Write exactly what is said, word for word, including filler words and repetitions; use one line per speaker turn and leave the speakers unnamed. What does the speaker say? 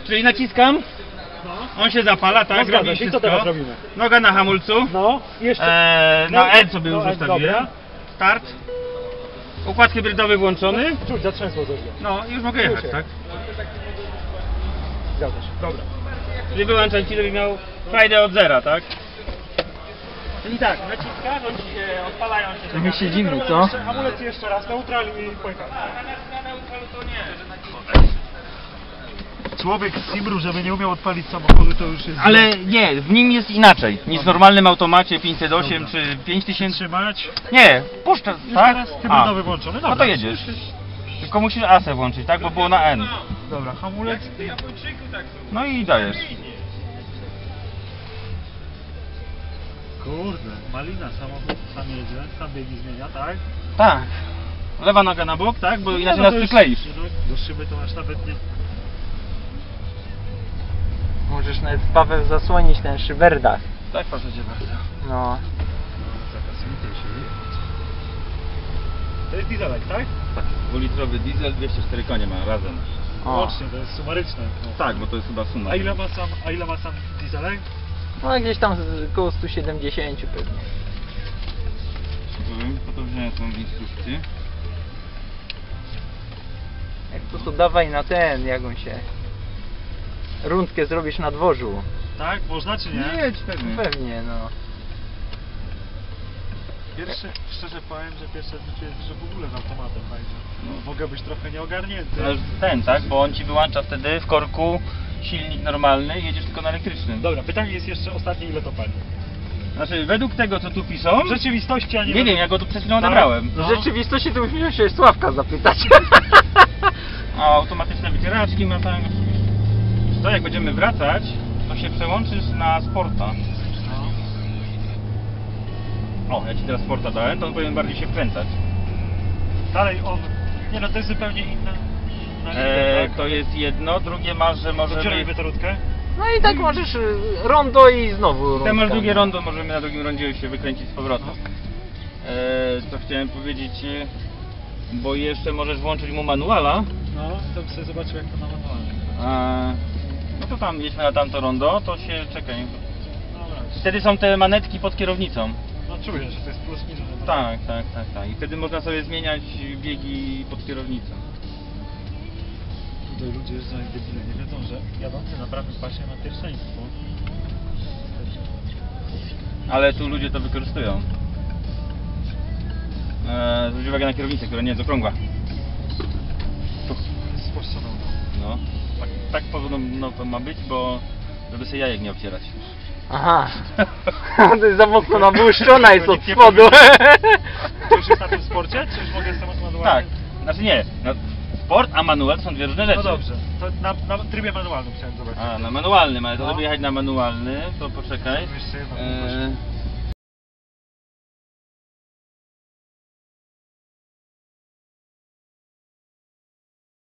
Czyli naciskam, on się zapala, tak?
No zgadza
robi
się. I
wszystko.
co teraz robimy?
Noga na hamulcu.
No, jeszcze.
Eee,
No,
na N sobie już
no,
ustawiłem.
dobra.
Start. Układ hybrydowy włączony.
Czuć, zatrzęsło coś.
No, już mogę jechać,
Czuć.
tak?
Zgadza się. Dobra.
Czyli wyłączam ci, żeby miał frajdę od zera, tak? Czyli tak, naciskasz, on ci się odpalają się.
Trochę się dziwni, co?
Jeszcze, hamulec jeszcze raz, neutral i pojechał.
Na neutralu to nie.
Człowiek z Simru, żeby nie umiał odpalić samochodu, to już jest...
Ale nie, w nim jest inaczej niż w normalnym automacie pięćset osiem
Dobra.
czy pięć tysięcy.
Trzymać.
Nie, puszczę,
Już
tak?
teraz hybrydowy włączony. Dobra.
No to jedziesz. Tylko musisz asę włączyć, tak? Bo było na N.
Dobra, hamulec.
No i dajesz.
Kurde, malina, samochód sam jedzie, sam biegi zmienia, tak?
Tak. Lewa noga na bok, tak? Bo inaczej
no
nas
to już-
przykleisz.
no, Do szyby to aż nawet nie...
Możesz nawet, Paweł, zasłonić ten szyberdach.
Tak, proszę cię bardzo.
No.
Zakasujcie się. To jest dieselek, tak?
Tak, dwulitrowy diesel, dwieście cztery konie ma razem.
O.
Łącznie, to jest sumaryczne. No.
Tak, bo to jest chyba suma.
A ile ma sam, a ile ma sam dieselek?
No gdzieś tam z około sto siedemdziesiąt pewnie.
Powiem, po to wziąłem tą w instrukcji.
Jak to to dawaj na ten, jak on się... Rundkę zrobisz na dworzu.
Tak? Można czy nie?
Jedź pewnie.
Pewnie, no.
Pierwszy, szczerze powiem, że pierwsze życie jest, że w ogóle z automatem będzie.
No.
Mogę być trochę nieogarnięty.
Ale ten, tak? Bo on ci wyłącza wtedy w korku silnik normalny i jedziesz tylko na elektrycznym.
Dobra, pytanie jest jeszcze ostatnie, ile to pali?
Znaczy, według tego co tu piszą,
W rzeczywistości, a nie...
nie wiem, ja go tu przed chwilą
Tak?
odebrałem.
No.
W rzeczywistości to musimy się Sławka zapytać.
A automatyczne wycieraczki ma tam. To jak będziemy wracać, to się przełączysz na sporta.
No.
O, ja ci teraz sporta dałem, to on powinien bardziej się wkręcać.
Dalej on... Nie no, to jest zupełnie inna... inna
Eee,
linia, tak?
to jest jedno, drugie masz, że
Otwieramy
możemy...
wytorutkę.
No i tak możesz y, rondo i znowu rundka.
Te masz drugie rondo, możemy na drugim rondzie się wykręcić z powrotem. Eee, co chciałem powiedzieć, e, bo jeszcze możesz włączyć mu manuala.
No, to bym sobie zobaczył, jak to na manualnie.
Eee, no to tam, jedźmy na tamto rondo, to się, czekaj.
Dobra.
Wtedy są te manetki pod kierownicą.
No czuję, że to jest plus minus. no.
Tak, tak, tak, tak. I wtedy można sobie zmieniać biegi pod kierownicą.
Tutaj ludzie jeżdżą jak debile, nie wiedzą, że jadący na prawym pasie ma pierwszeństwo.
Ale tu ludzie to wykorzystują. Eee, zwróć uwagę na kierownicę, która nie jest okrągła. Tu.
Jest spłaszczona.
No, tak, tak podobno to ma być, bo żeby sobie jajek nie obcierać.
Aha. To jest za mocno nabłuszczona jest od
Nic nie
spodu.
To już jest na tym sporcie, czy już mogę samochód
Tak,
manualny?
znaczy nie, no, sport a manual to są dwie różne rzeczy.
No dobrze, to na, na trybie manualnym chciałem zobaczyć.
A, na manualnym, ale to
No.
żeby jechać na manualny, to poczekaj.
Jeszcze jedno,
Eee,